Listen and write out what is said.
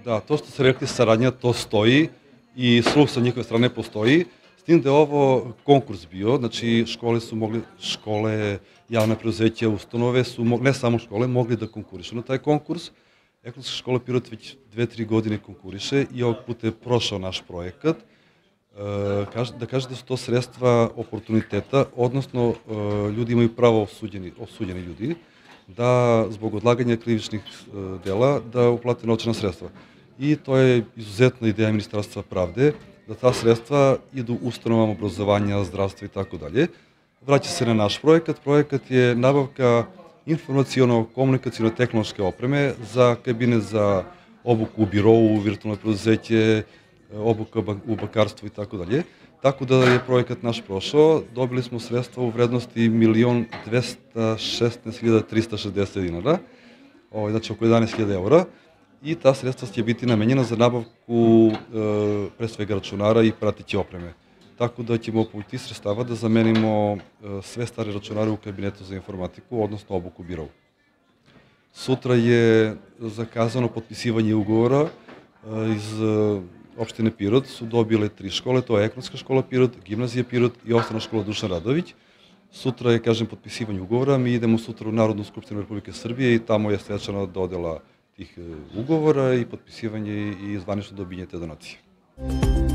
Da, to što ste rekli, saradnja, to stoji i sluh sa njihove strane postoji, s tim da je ovo konkurs bio, znači škole, javne preduzeća, ustanove su, ne samo škole, mogli da konkurišu na taj konkurs. Ekonomska škola Pirot već 2-3 godine konkuriše i ovog puta je prošao naš projekat. Da kažete da su to sredstva oportuniteta, odnosno ljudi imaju pravo, osuđeni ljudi, da zbog odlaganja krivičnih dela da uplate novčana sredstva. I to je izuzetna ideja Ministarstva pravde, da ta sredstva idu ustanovama obrazovanja, zdravstva i tako dalje. Vraća se na naš projekat. Projekat je nabavka informacijono-komunikacijono-tehnološke opreme za kabine za obuku u birovu, virtualno preduzeće, obuka u bankarstvu i tako dalje. Tako da je projekat naš prošao, dobili smo sredstva u vrednosti 1.216.360 dinara, znači oko 11.000 eura, i ta sredstva će biti namenjena za nabavku pre svega računara i prateće opreme. Tako da ćemo po tih sredstava da zamenimo sve stare računare u kabinetu za informatiku, odnosno obuku u birovu. Sutra je zakazano potpisivanje ugovora iz opštine Pirot, su dobile 3 škole, to je Ekonomska škola Pirot, Gimnazija Pirot i Osnovna škola Dušan Radović. Sutra je, kažem, potpisivanje ugovora, mi idemo sutra u Narodnu skupštinu Republike Srbije i tamo je svečana dodela tih ugovora i potpisivanje i zvanično dobijanje te donacije.